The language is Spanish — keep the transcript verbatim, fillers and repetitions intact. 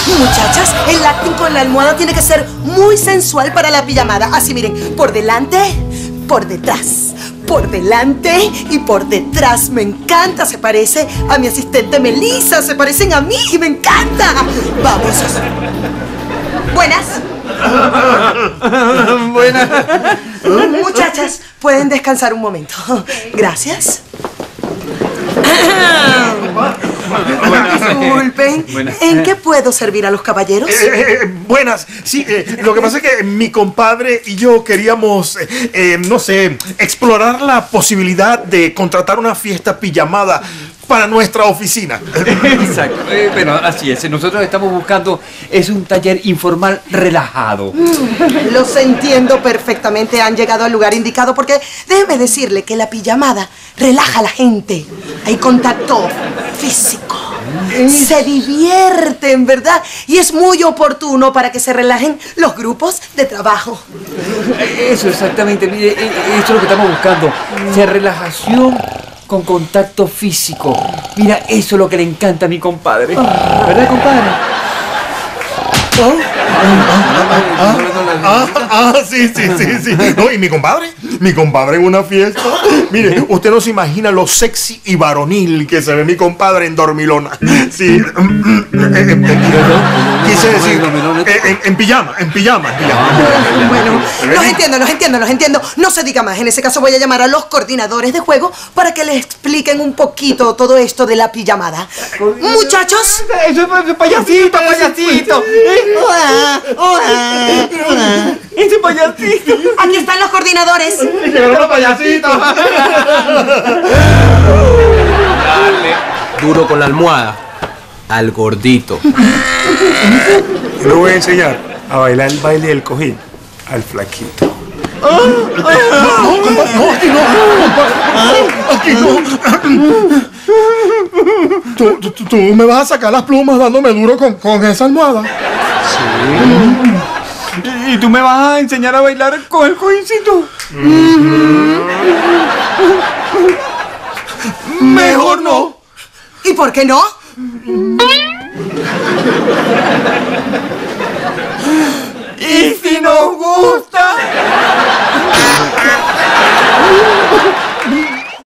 Muchachas, el acting con la almohada tiene que ser muy sensual para la pijamada. Así, miren, por delante, por detrás, por delante y por detrás. Me encanta, se parece a mi asistente Melissa, se parecen a mí y me encanta. Vamos. Buenas. Buenas. Muchachas, pueden descansar un momento. Gracias. Disculpen, ¿en qué puedo servir a los caballeros? Eh, eh, buenas, sí, eh, lo que pasa es que mi compadre y yo queríamos, eh, eh, no sé, explorar la posibilidad de contratar una fiesta pijamada para nuestra oficina. Exacto, eh, bueno, así es, nosotros estamos buscando, es un taller informal relajado. Mm, los entiendo perfectamente, han llegado al lugar indicado porque déjeme decirle que la pijamada relaja a la gente. Hay contacto físico. Se divierten, ¿verdad? Y es muy oportuno para que se relajen los grupos de trabajo. Eso, exactamente, mire, eso es lo que estamos buscando. Sea relajación con contacto físico. Mira, eso es lo que le encanta a mi compadre. ¿Verdad, compadre? ¿Oh? Ah, ah, ah, sí, sí, sí, sí. No, y mi compadre, mi compadre en una fiesta. Mire, usted no se imagina lo sexy y varonil que se ve mi compadre en dormilona. Sí. Quise decir, en, en pijama, en pijama, en pijama. Bueno, los entiendo, los entiendo, los entiendo. No se diga más. En ese caso voy a llamar a los coordinadores de juego para que les expliquen un poquito todo esto de la pijamada. Muchachos. Eso es payasito, payasito. Hola, hola, hola. Ese payasito. Aquí están los coordinadores. Llegaron los payasitos. Dale duro con la almohada al gordito. Yo le voy a enseñar a bailar el baile del cojín al flaquito. No, compadre, no, aquí no, aquí no. Tú, tú, tú me vas a sacar las plumas dándome duro con, con esa almohada. Sí. ¿Y tú me vas a enseñar a bailar con el cojincito? Mejor no. ¿Y por qué no?